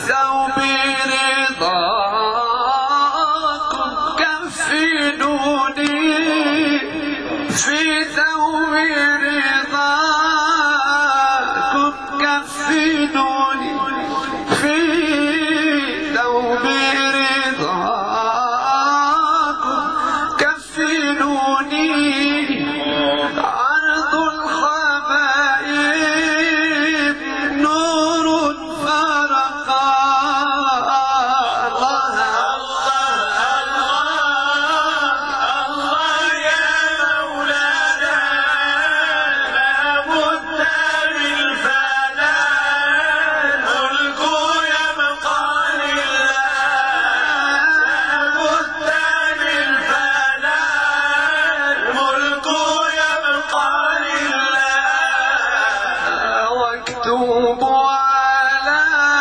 ثوب رضاكم كفنوني في ثوب رضاكم كفنوني في ثوب رضاكم كفنوني عرض الحبائب نور فرقا واكتب على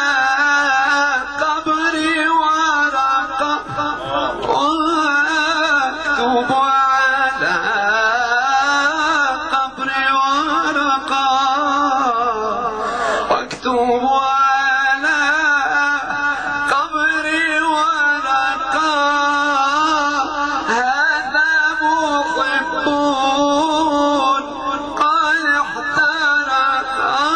قبري ورقة واكتب على قبري ورقة واكتب على قبري ورقة هذا محبون قد احترق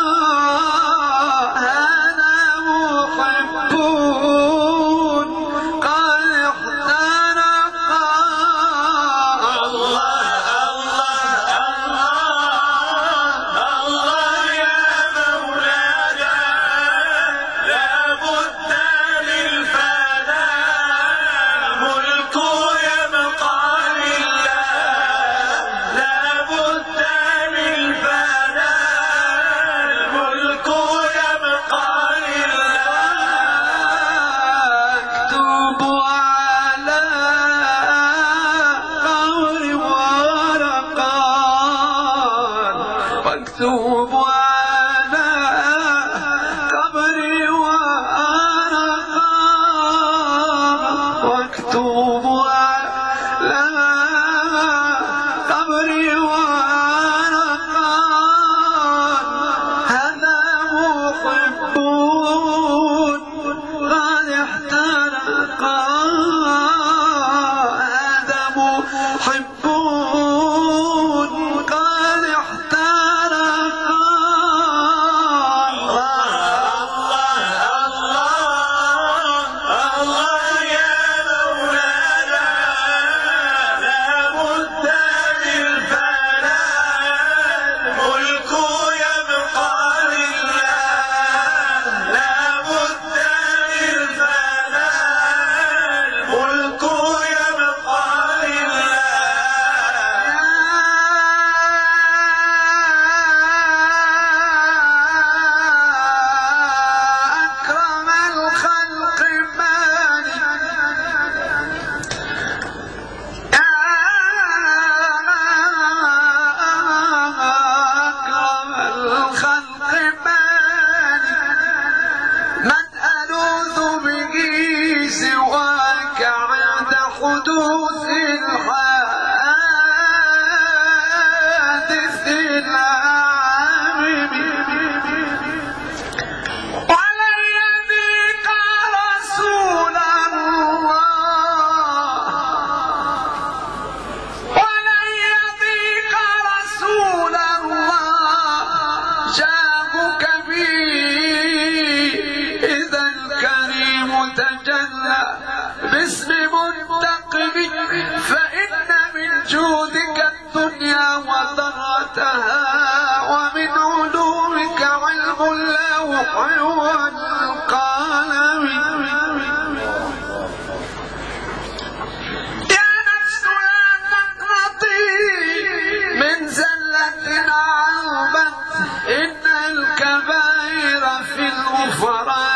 واكتب على قبري ورقة واكتب على قبري ورقة هذا محبون قد احترق هذا محبون قد احترق حدوث الحادث العامم ولن يذيق رسول الله جابك به إذا الكريم تجلى باسم منتقم فإن من جودك الدنيا وضرتها ومن علومك علم اللوح والقلم يا نفس لا تقنطي من زلة عوبة إن الكبائر في الغفران